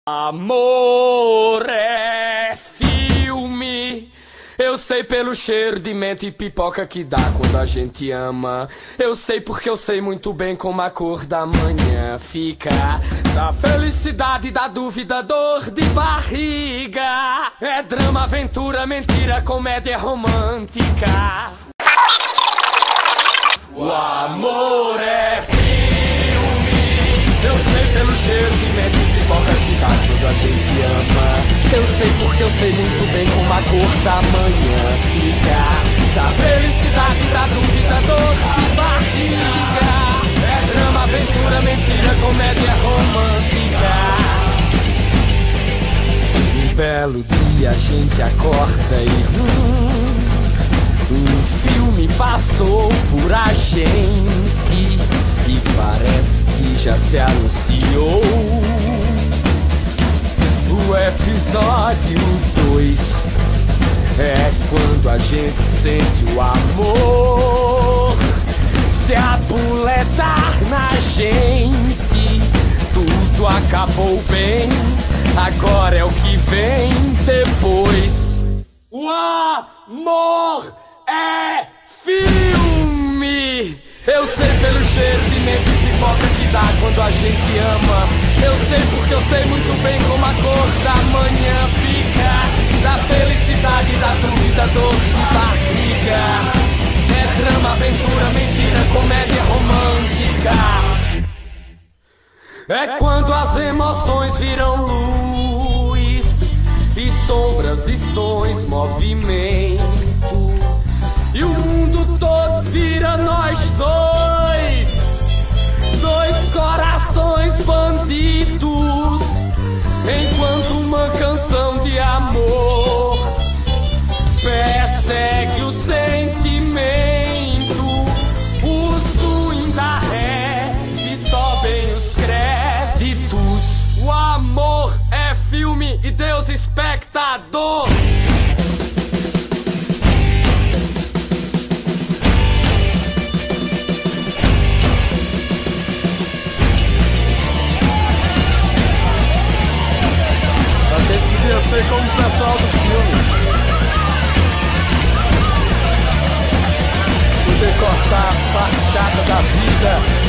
Amor é filme. Eu sei pelo cheiro de menta e pipoca que dá quando a gente ama. Eu sei porque eu sei muito bem como a cor da manhã fica. Da felicidade, da dúvida, dor de barriga. É drama, aventura, mentira, comédia romântica. O amor é filme. Eu sei pelo cheiro de menta e pipoca que dá quando a gente ama. Eu sei porque eu sei muito bem como a cor da manhã fica. Da felicidade, da dúvida, dor de barriga. É drama, aventura, mentira, comédia romântica. Um belo dia a gente acorda e um filme passou por a gente e parece que já se anunciou. O episódio 2 é quando a gente sente o amor se abuletar na gente. Tudo acabou bem, agora é o que vem depois. O amor é filme. Eu sei pelo cheiro de menta e pipoca que dá quando a gente ama. Eu sei porque eu sei muito bem como a cor da manhã fica. Da felicidade, da dúvida, dor de barriga. É drama, aventura, mentira, comédia romântica. É quando as emoções viram luz e sombras e sons, movimento. E o mundo todo vira nós dois. Dois corações bandidos, enquanto uma canção de amor persegue o sentimento. O swing da ré e sobem os créditos. O amor é filme e Deus espectador. Eu sei como o pessoal do filme poder cortar a parte chata da vida